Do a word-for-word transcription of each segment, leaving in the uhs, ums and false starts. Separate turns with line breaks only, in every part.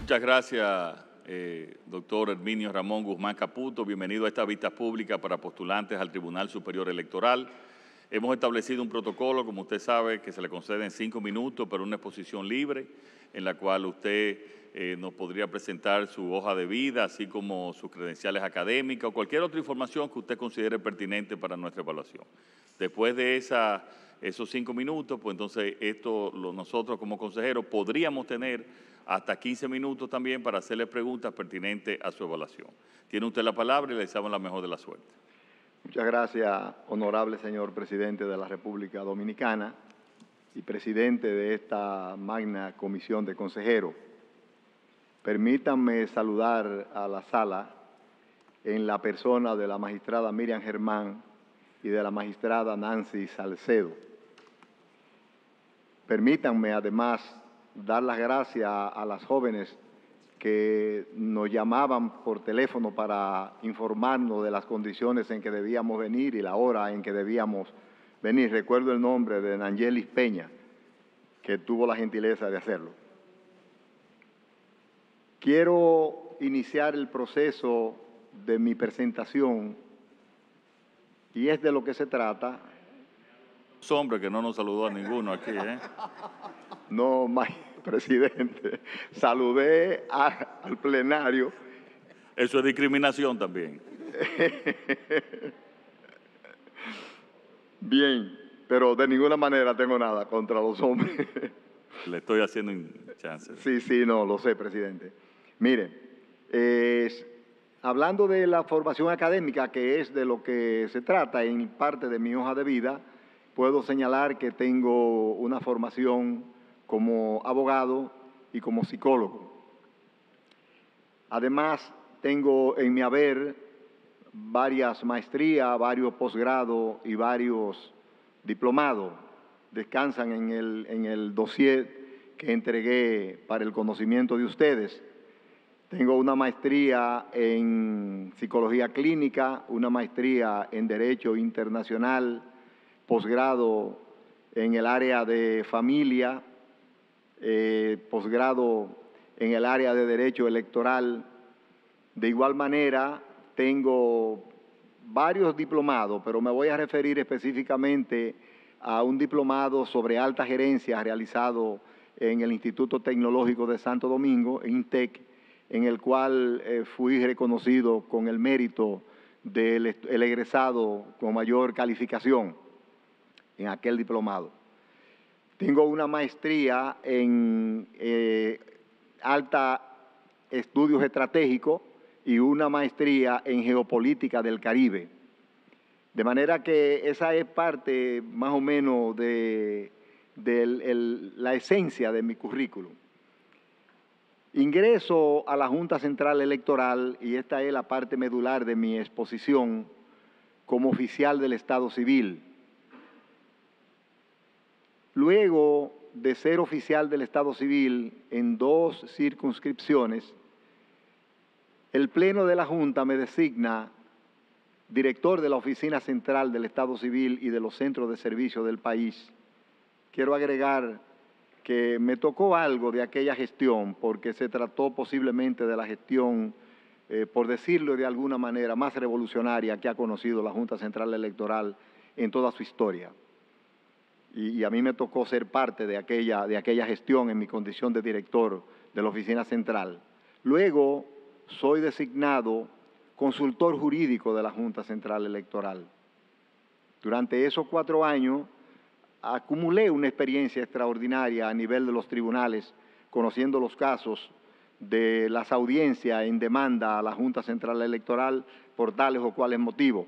Muchas gracias, eh, doctor Herminio Ramón Guzmán Caputo. Bienvenido a esta vista pública para postulantes al Tribunal Superior Electoral. Hemos establecido un protocolo, como usted sabe, que se le concede en cinco minutos, pero una exposición libre, en la cual usted eh, nos podría presentar su hoja de vida, así como sus credenciales académicas o cualquier otra información que usted considere pertinente para nuestra evaluación. Después de esa, esos cinco minutos, pues entonces esto lo, nosotros como consejeros podríamos tener hasta quince minutos también para hacerle preguntas pertinentes a su evaluación. Tiene usted la palabra y le deseamos la mejor de la suerte.
Muchas gracias, honorable señor presidente de la República Dominicana y presidente de esta magna comisión de consejeros. Permítanme saludar a la sala en la persona de la magistrada Miriam Germán y de la magistrada Nancy Salcedo. Permítanme además dar las gracias a las jóvenes que nos llamaban por teléfono para informarnos de las condiciones en que debíamos venir y la hora en que debíamos venir. Recuerdo el nombre de Nangelis Peña, que tuvo la gentileza de hacerlo. Quiero iniciar el proceso de mi presentación y es de lo que se trata.
Hombre, que no nos saludó a ninguno aquí, ¿eh?
No, presidente, saludé a, al plenario.
Eso es discriminación también.
Bien, pero de ninguna manera tengo nada contra los hombres.
Le estoy haciendo chance.
Sí, sí, no, lo sé, presidente. Mire, eh, hablando de la formación académica, que es de lo que se trata en parte de mi hoja de vida, puedo señalar que tengo una formación como abogado y como psicólogo. Además, tengo en mi haber varias maestrías, varios posgrados y varios diplomados. Descansan en el, en el dossier que entregué para el conocimiento de ustedes. Tengo una maestría en psicología clínica, una maestría en Derecho Internacional, posgrado en el área de familia, Eh, posgrado en el área de Derecho Electoral. De igual manera, tengo varios diplomados, pero me voy a referir específicamente a un diplomado sobre alta gerencia realizado en el Instituto Tecnológico de Santo Domingo, INTEC, en el cual eh, fui reconocido con el mérito del el egresado con mayor calificación en aquel diplomado. Tengo una maestría en eh, alta estudios estratégicos y una maestría en geopolítica del Caribe. De manera que esa es parte más o menos de, de el, el, la esencia de mi currículum. Ingreso a la Junta Central Electoral, y esta es la parte medular de mi exposición, como oficial del Estado Civil. Luego de ser oficial del Estado Civil en dos circunscripciones, el Pleno de la Junta me designa director de la Oficina Central del Estado Civil y de los centros de servicio del país. Quiero agregar que me tocó algo de aquella gestión, porque se trató posiblemente de la gestión, eh, por decirlo de alguna manera, más revolucionaria que ha conocido la Junta Central Electoral en toda su historia. Y, y a mí me tocó ser parte de aquella, de aquella gestión en mi condición de director de la Oficina Central. Luego soy designado consultor jurídico de la Junta Central Electoral. Durante esos cuatro años acumulé una experiencia extraordinaria a nivel de los tribunales, conociendo los casos de las audiencias en demanda a la Junta Central Electoral por tales o cuales motivos.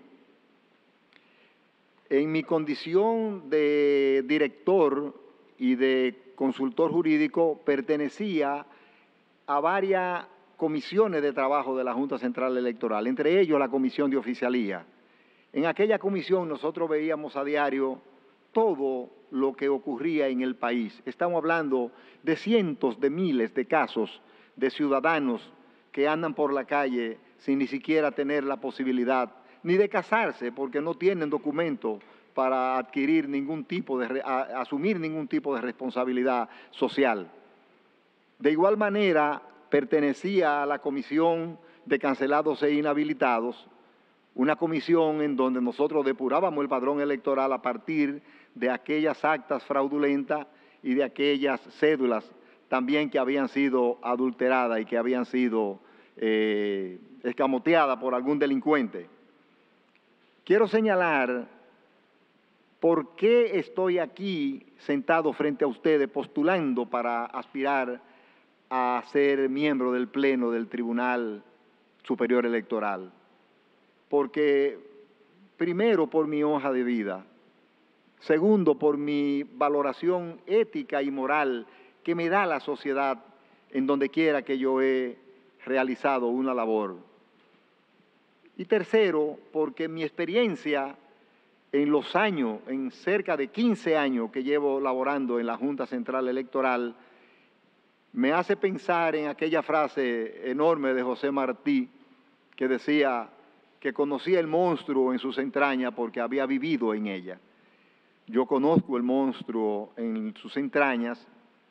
En mi condición de director y de consultor jurídico pertenecía a varias comisiones de trabajo de la Junta Central Electoral, entre ellos la Comisión de Oficialía. En aquella comisión nosotros veíamos a diario todo lo que ocurría en el país. Estamos hablando de cientos de miles de casos de ciudadanos que andan por la calle sin ni siquiera tener la posibilidad ni de casarse porque no tienen documento para adquirir ningún tipo de, a, asumir ningún tipo de responsabilidad social. De igual manera, pertenecía a la Comisión de Cancelados e Inhabilitados, una comisión en donde nosotros depurábamos el padrón electoral a partir de aquellas actas fraudulentas y de aquellas cédulas también que habían sido adulteradas y que habían sido eh, escamoteadas por algún delincuente. Quiero señalar por qué estoy aquí sentado frente a ustedes postulando para aspirar a ser miembro del Pleno del Tribunal Superior Electoral. Porque, primero, por mi hoja de vida, segundo, por mi valoración ética y moral que me da la sociedad en donde quiera que yo he realizado una labor. Y tercero, porque mi experiencia en los años, en cerca de quince años que llevo laborando en la Junta Central Electoral, me hace pensar en aquella frase enorme de José Martí que decía que conocía el monstruo en sus entrañas porque había vivido en ella. Yo conozco el monstruo en sus entrañas.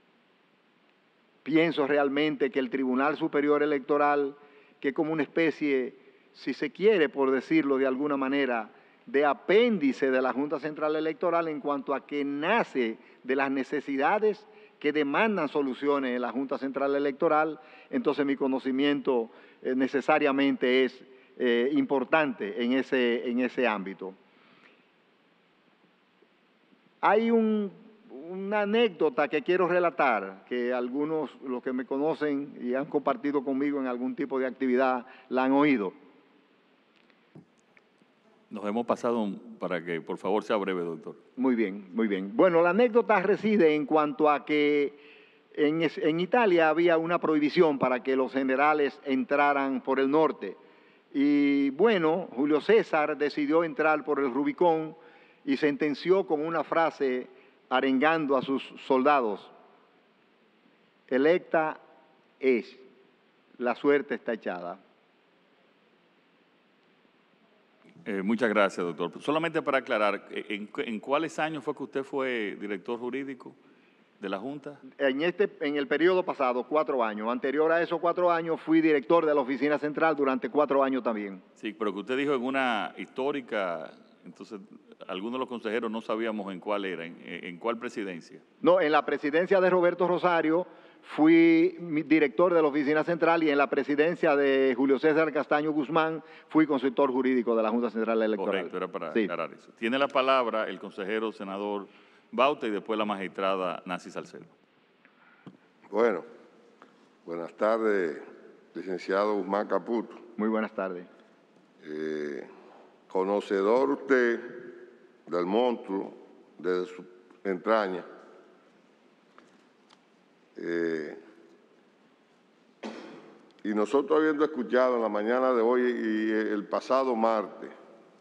Pienso realmente que el Tribunal Superior Electoral, que como una especie, si se quiere por decirlo de alguna manera, de apéndice de la Junta Central Electoral en cuanto a que nace de las necesidades que demandan soluciones en la Junta Central Electoral, entonces mi conocimiento eh, necesariamente es eh, importante en ese, en ese ámbito. Hay un, una anécdota que quiero relatar, que algunos, los que me conocen y han compartido conmigo en algún tipo de actividad, la han oído.
Nos hemos pasado para que, por favor, sea breve, doctor.
Muy bien, muy bien. Bueno, la anécdota reside en cuanto a que en, en Italia había una prohibición para que los generales entraran por el norte. Y bueno, Julio César decidió entrar por el Rubicón y sentenció con una frase arengando a sus soldados: electa es, la suerte está echada.
Eh, muchas gracias, doctor. Solamente para aclarar, ¿en, ¿en cuáles años fue que usted fue director jurídico de la Junta?
En, este, en el periodo pasado, cuatro años. Anterior a esos cuatro años, fui director de la Oficina Central durante cuatro años también.
Sí, pero que usted dijo en una histórica, entonces algunos de los consejeros no sabíamos en cuál era, en, en cuál presidencia.
No, en la presidencia de Roberto Rosario fui director de la Oficina Central y en la presidencia de Julio César Castaño Guzmán fui consultor jurídico de la Junta Central Electoral.
Correcto, era para
sí.
aclarar eso. Tiene la palabra el consejero senador Baute y después la magistrada Nancy Salcedo.
Bueno, buenas tardes, licenciado Guzmán Caputo.
Muy buenas tardes.
Eh, conocedor usted del monstruo, de su entraña. Eh, y nosotros habiendo escuchado en la mañana de hoy y el pasado martes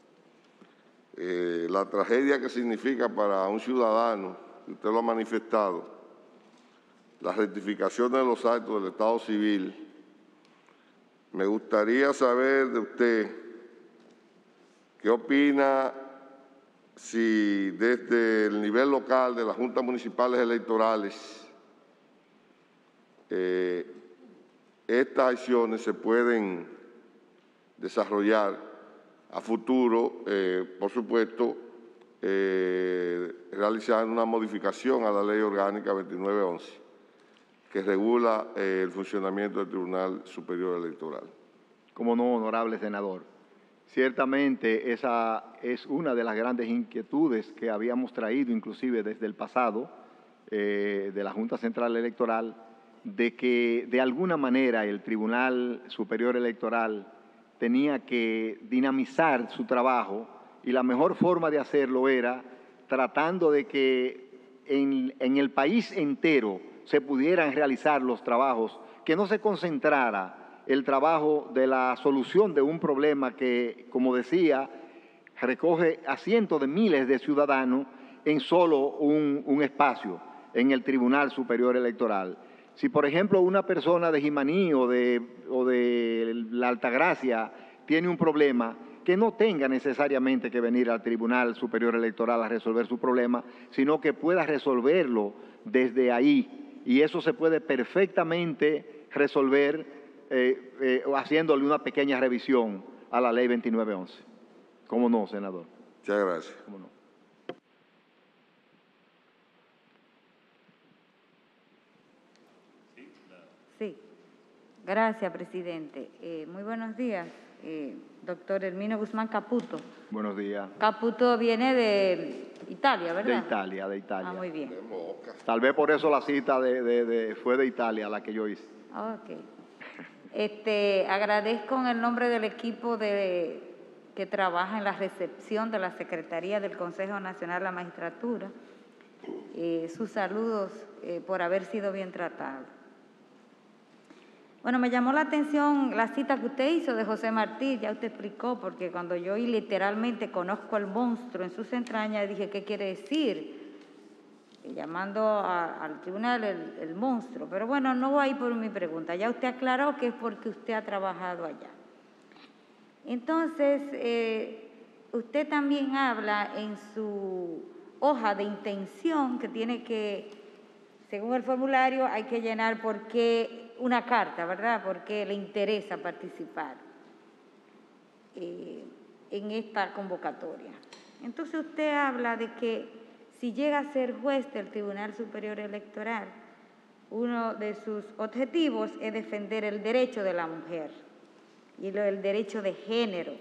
eh, la tragedia que significa para un ciudadano, y usted lo ha manifestado, la rectificación de los actos del Estado Civil, me gustaría saber de usted qué opina si desde el nivel local de las juntas municipales electorales Eh, estas acciones se pueden desarrollar a futuro, eh, por supuesto, eh, realizando una modificación a la Ley Orgánica veintinueve once, que regula eh, el funcionamiento del Tribunal Superior Electoral.
Como no, honorable senador. Ciertamente esa es una de las grandes inquietudes que habíamos traído, inclusive desde el pasado, eh, de la Junta Central Electoral, de que de alguna manera el Tribunal Superior Electoral tenía que dinamizar su trabajo y la mejor forma de hacerlo era tratando de que en, en el país entero se pudieran realizar los trabajos, que no se concentrara el trabajo de la solución de un problema que, como decía, recoge a cientos de miles de ciudadanos en solo un, un espacio, en el Tribunal Superior Electoral. Si, por ejemplo, una persona de Jimaní o de, o de la Altagracia tiene un problema, que no tenga necesariamente que venir al Tribunal Superior Electoral a resolver su problema, sino que pueda resolverlo desde ahí. Y eso se puede perfectamente resolver eh, eh, haciéndole una pequeña revisión a la ley veintinueve once. ¿Cómo no, senador?
Muchas gracias.
¿Cómo no?
Sí, gracias, presidente. Eh, muy buenos días, eh, doctor Herminio Guzmán Caputo.
Buenos días.
Caputo viene de Italia, ¿verdad?
De Italia, de Italia.
Ah, muy bien.
Tal vez por eso la cita de, de, de, fue de Italia la que yo hice.
Ok. Este, agradezco en el nombre del equipo de, que trabaja en la recepción de la Secretaría del Consejo Nacional de la Magistratura eh, sus saludos eh, por haber sido bien tratado. Bueno, me llamó la atención la cita que usted hizo de José Martí, ya usted explicó, porque cuando yo literalmente conozco al monstruo en sus entrañas, dije, ¿qué quiere decir? Y llamando a, al tribunal el, el monstruo. Pero bueno, no voy a ir por mi pregunta. Ya usted aclaró que es porque usted ha trabajado allá. Entonces, eh, usted también habla en su hoja de intención que tiene que, según el formulario, hay que llenar por qué una carta, ¿verdad? Porque le interesa participar eh, en esta convocatoria. Entonces usted habla de que si llega a ser juez del Tribunal Superior Electoral, uno de sus objetivos es defender el derecho de la mujer y lo, el derecho de género.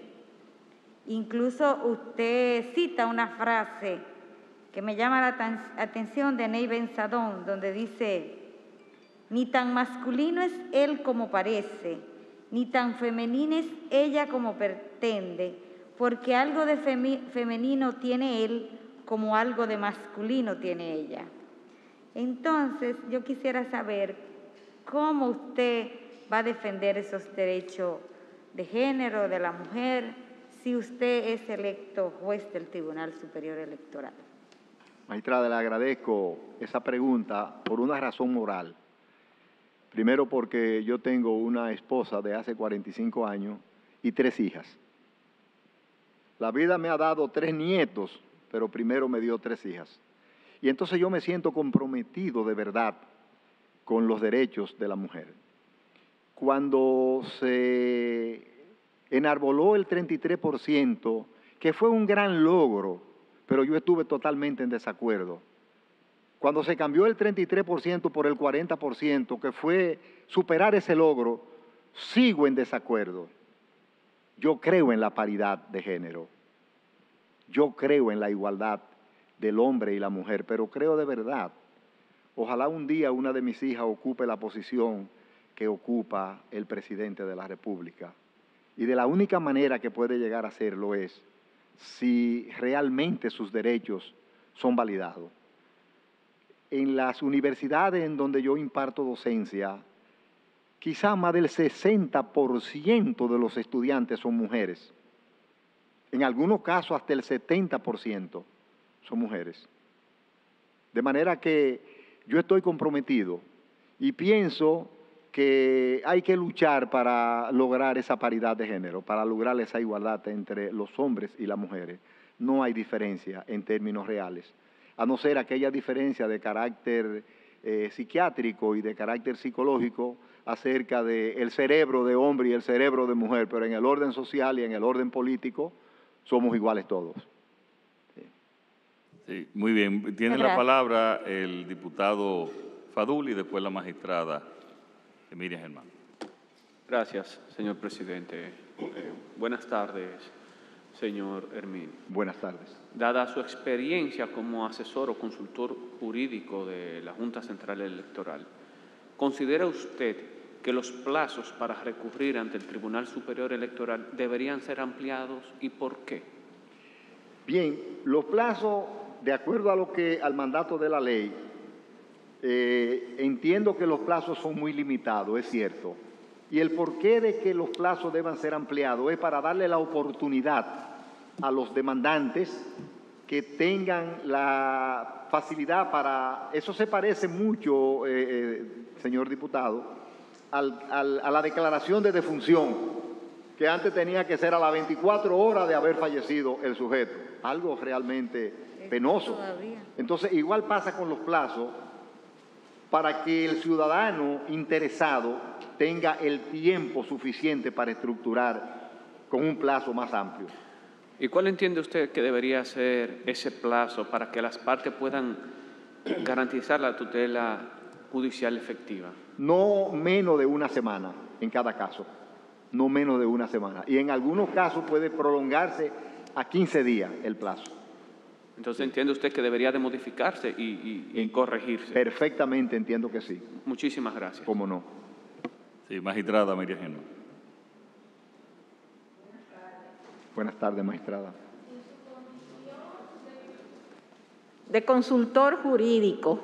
Incluso usted cita una frase que me llama la atención de Ney Benzadón, donde dice: ni tan masculino es él como parece, ni tan femenina es ella como pretende, porque algo de femenino tiene él como algo de masculino tiene ella. Entonces, yo quisiera saber cómo usted va a defender esos derechos de género de la mujer si usted es electo juez del Tribunal Superior Electoral.
Magistrada, le agradezco esa pregunta por una razón moral. Primero porque yo tengo una esposa de hace cuarenta y cinco años y tres hijas. La vida me ha dado tres nietos, pero primero me dio tres hijas. Y entonces yo me siento comprometido de verdad con los derechos de la mujer. Cuando se enarboló el treinta y tres por ciento, que fue un gran logro, pero yo estuve totalmente en desacuerdo. Cuando se cambió el treinta y tres por ciento por el cuarenta por ciento, que fue superar ese logro, sigo en desacuerdo. Yo creo en la paridad de género. Yo creo en la igualdad del hombre y la mujer, pero creo de verdad. Ojalá un día una de mis hijas ocupe la posición que ocupa el presidente de la República. Y de la única manera que puede llegar a hacerlo es si realmente sus derechos son validados. En las universidades en donde yo imparto docencia, quizá más del sesenta por ciento de los estudiantes son mujeres. En algunos casos hasta el setenta por ciento son mujeres. De manera que yo estoy comprometido y pienso que hay que luchar para lograr esa paridad de género, para lograr esa igualdad entre los hombres y las mujeres. No hay diferencia en términos reales, a no ser aquella diferencia de carácter eh, psiquiátrico y de carácter psicológico acerca del cerebro de hombre y el cerebro de mujer, pero en el orden social y en el orden político somos iguales todos. Sí,
sí, muy bien. Tiene
Gracias.
La palabra el diputado Fadul y después la magistrada Miriam Germán.
Gracias, señor presidente. Eh, buenas tardes, señor Herminio.
Buenas tardes.
Dada su experiencia como asesor o consultor jurídico de la Junta Central Electoral, ¿considera usted que los plazos para recurrir ante el Tribunal Superior Electoral deberían ser ampliados y por qué?
Bien, los plazos, de acuerdo a lo que al mandato de la ley, eh, entiendo que los plazos son muy limitados, es cierto. Y el porqué de que los plazos deban ser ampliados es para darle la oportunidad a los demandantes que tengan la facilidad para... Eso se parece mucho, eh, eh, señor diputado, al, al, a la declaración de defunción, que antes tenía que ser a las veinticuatro horas de haber fallecido el sujeto. Algo realmente penoso. Entonces, igual pasa con los plazos. para que el ciudadano interesado tenga el tiempo suficiente para estructurar con un plazo más amplio.
¿Y cuál entiende usted que debería ser ese plazo para que las partes puedan garantizar la tutela judicial efectiva?
No menos de una semana en cada caso, no menos de una semana. Y en algunos casos puede prolongarse a quince días el plazo.
Entonces, ¿entiende usted que debería de modificarse y, y, y corregirse?
Perfectamente entiendo que sí.
Muchísimas gracias.
¿Cómo no?
Sí, magistrada María Genova.
Buenas tardes, magistrada.
De consultor jurídico,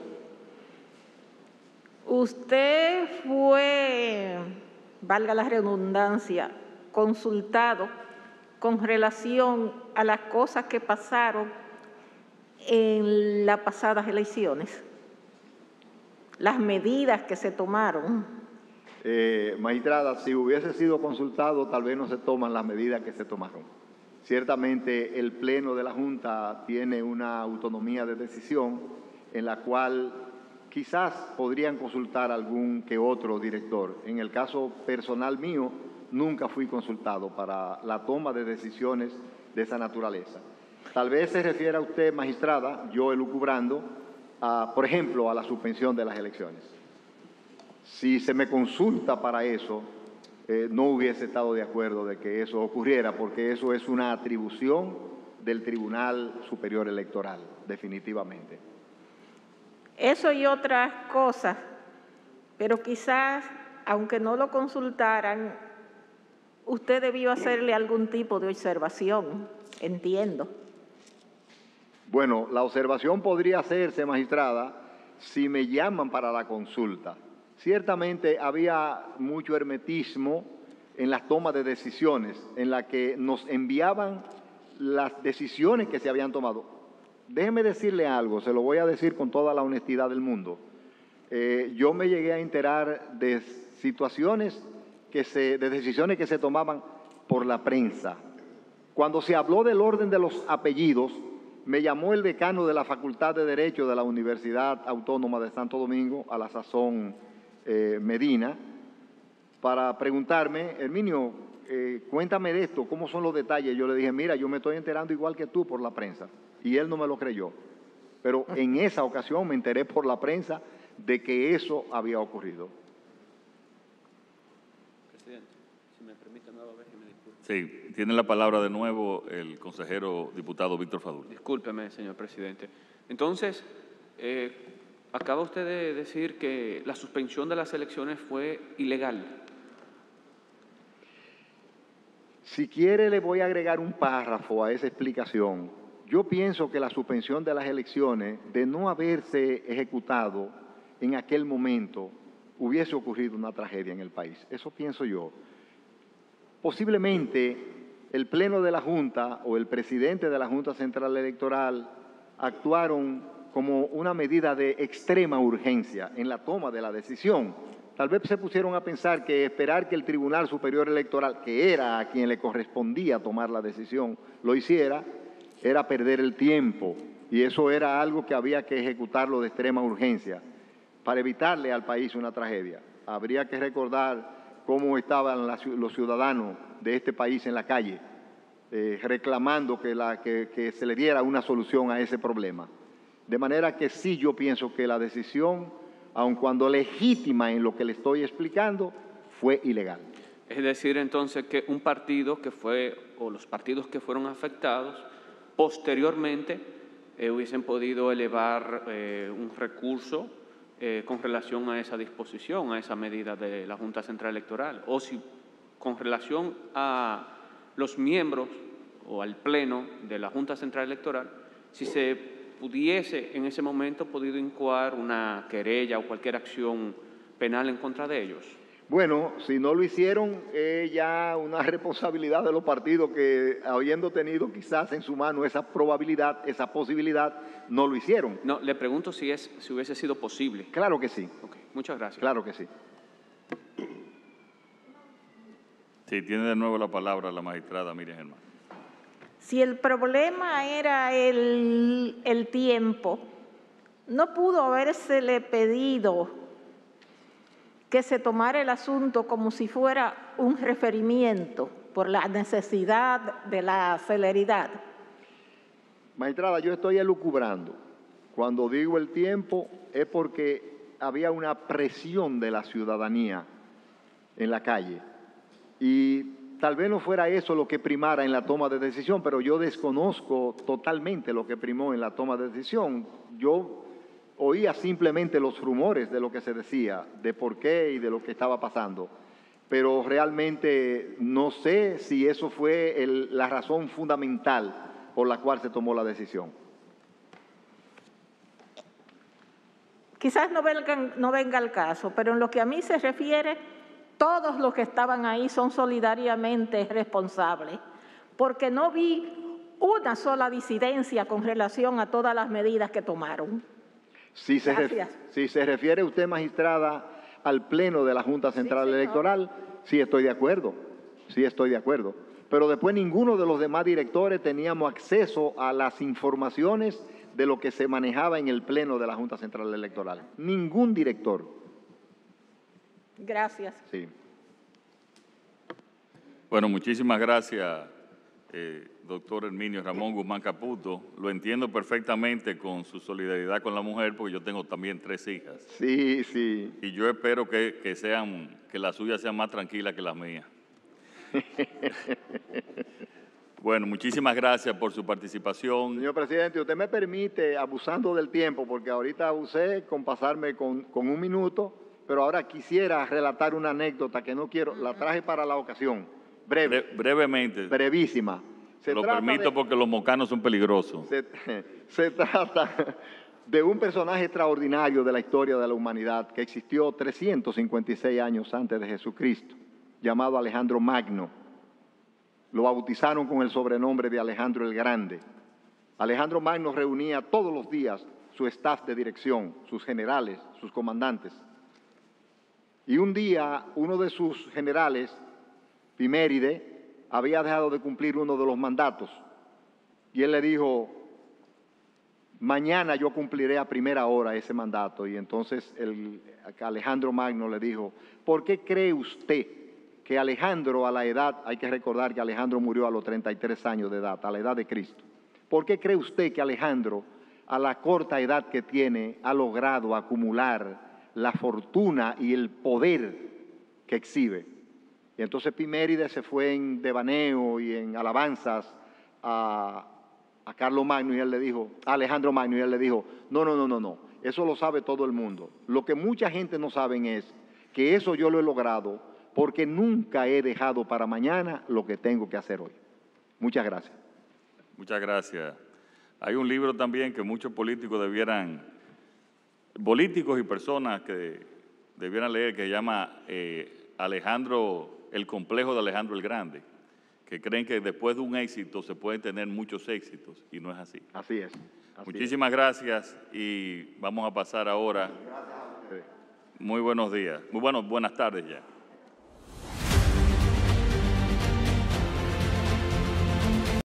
usted fue, valga la redundancia, consultado con relación a las cosas que pasaron en las pasadas elecciones, las medidas que se tomaron.
Eh, magistrada, si hubiese sido consultado, tal vez no se toman las medidas que se tomaron. Ciertamente el Pleno de la Junta tiene una autonomía de decisión en la cual quizás podrían consultar algún que otro director. En el caso personal mío, nunca fui consultado para la toma de decisiones de esa naturaleza. Tal vez se refiera a usted, magistrada, yo elucubrando, a, por ejemplo, a la suspensión de las elecciones. Si se me consulta para eso, eh, no hubiese estado de acuerdo de que eso ocurriera, porque eso es una atribución del Tribunal Superior Electoral, definitivamente.
Eso y otras cosas, pero quizás, aunque no lo consultaran, usted debió hacerle algún tipo de observación, entiendo.
Bueno, la observación podría hacerse, magistrada, si me llaman para la consulta. Ciertamente había mucho hermetismo en las tomas de decisiones, en la que nos enviaban las decisiones que se habían tomado. Déjeme decirle algo, se lo voy a decir con toda la honestidad del mundo. Eh, yo me llegué a enterar de situaciones, que se, de decisiones que se tomaban por la prensa. Cuando se habló del orden de los apellidos, me llamó el decano de la Facultad de Derecho de la Universidad Autónoma de Santo Domingo, a la sazón eh, Medina, para preguntarme, Herminio, eh, cuéntame de esto, ¿cómo son los detalles? Yo le dije, mira, yo me estoy enterando igual que tú por la prensa. Y él no me lo creyó. Pero en esa ocasión me enteré por la prensa de que eso había ocurrido.
Presidente, si me permite nueva vez y me disculpe.
Sí, tiene la palabra de nuevo el consejero diputado Víctor Fadul.
Discúlpeme, señor presidente. Entonces, eh, acaba usted de decir que la suspensión de las elecciones fue ilegal.
Si quiere, le voy a agregar un párrafo a esa explicación. Yo pienso que la suspensión de las elecciones, de no haberse ejecutado en aquel momento, hubiese ocurrido una tragedia en el país. Eso pienso yo. Posiblemente el Pleno de la Junta o el presidente de la Junta Central Electoral actuaron como una medida de extrema urgencia en la toma de la decisión. Tal vez se pusieron a pensar que esperar que el Tribunal Superior Electoral, que era a quien le correspondía tomar la decisión, lo hiciera, era perder el tiempo, y eso era algo que había que ejecutarlo de extrema urgencia para evitarle al país una tragedia. Habría que recordar cómo estaban los ciudadanos de este país en la calle, eh, reclamando que, la, que, que se le diera una solución a ese problema. De manera que sí, yo pienso que la decisión, aun cuando legítima en lo que le estoy explicando, fue ilegal.
Es decir, entonces, que un partido que fue, o los partidos que fueron afectados, posteriormente eh, hubiesen podido elevar eh, un recurso eh, con relación a esa disposición, a esa medida de la Junta Central Electoral, o si con relación a los miembros o al Pleno de la Junta Central Electoral, si se pudiese en ese momento podido incoar una querella o cualquier acción penal en contra de ellos.
Bueno, si no lo hicieron, es ya una responsabilidad de los partidos que, habiendo tenido quizás en su mano esa probabilidad, esa posibilidad, no lo hicieron.
No, le pregunto si, es, si hubiese sido posible.
Claro que sí.
Okay, muchas gracias.
Claro que sí.
Sí, tiene de nuevo la palabra la magistrada Miriam Germán.
Si el problema era el, el tiempo, no pudo habérsele pedido que se tomara el asunto como si fuera un referimiento por la necesidad de la celeridad.
Magistrada, yo estoy elucubrando. Cuando digo el tiempo es porque había una presión de la ciudadanía en la calle. Y tal vez no fuera eso lo que primara en la toma de decisión, pero yo desconozco totalmente lo que primó en la toma de decisión. Yo oía simplemente los rumores de lo que se decía, de por qué y de lo que estaba pasando. Pero realmente no sé si eso fue el, la razón fundamental por la cual se tomó la decisión.
Quizás no venga, no venga al caso, pero en lo que a mí se refiere, todos los que estaban ahí son solidariamente responsables, porque no vi una sola disidencia con relación a todas las medidas que tomaron.
Si se, ref, si se refiere usted, magistrada, al Pleno de la Junta Central sí, Electoral, sí estoy de acuerdo, sí estoy de acuerdo. Pero después ninguno de los demás directores teníamos acceso a las informaciones de lo que se manejaba en el Pleno de la Junta Central Electoral. Ningún director.
Gracias.
Sí.
Bueno, muchísimas gracias, eh, doctor Herminio Ramón Guzmán Caputo. Lo entiendo perfectamente con su solidaridad con la mujer, porque yo tengo también tres hijas.
Sí, sí.
Y yo espero que, que, sean, que las suyas sean más tranquilas que las mías. Bueno, muchísimas gracias por su participación.
Señor presidente, usted me permite, abusando del tiempo, porque ahorita abusé con pasarme con, con un minuto, pero ahora quisiera relatar una anécdota que no quiero, la traje para la ocasión, breve.
Bre brevemente.
Brevísima.
Se lo permito de, porque los mocanos son peligrosos.
Se, se trata de un personaje extraordinario de la historia de la humanidad que existió trescientos cincuenta y seis años antes de Jesucristo, llamado Alejandro Magno. Lo bautizaron con el sobrenombre de Alejandro el Grande. Alejandro Magno reunía todos los días su staff de dirección, sus generales, sus comandantes. Y un día, uno de sus generales, Piméride, había dejado de cumplir uno de los mandatos. Y él le dijo, mañana yo cumpliré a primera hora ese mandato. Y entonces el, Alejandro Magno le dijo, ¿por qué cree usted que Alejandro a la edad, hay que recordar que Alejandro murió a los treinta y tres años de edad, a la edad de Cristo? ¿Por qué cree usted que Alejandro, a la corta edad que tiene, ha logrado acumular la fortuna y el poder que exhibe? Y entonces Piméride se fue en devaneo y en alabanzas a, a Carlos Magno y él le dijo, a Alejandro Magno, y él le dijo, no, no, no, no, no, eso lo sabe todo el mundo. Lo que mucha gente no sabe es que eso yo lo he logrado porque nunca he dejado para mañana lo que tengo que hacer hoy. Muchas gracias.
Muchas gracias. Hay un libro también que muchos políticos debieran, políticos y personas que debieran leer, que se llama eh, Alejandro, el complejo de Alejandro el Grande, que creen que después de un éxito se pueden tener muchos éxitos, y no es así.
Así es. Así
Muchísimas
es.
gracias y vamos a pasar ahora. Muy buenos días. Muy buenos, buenas tardes ya.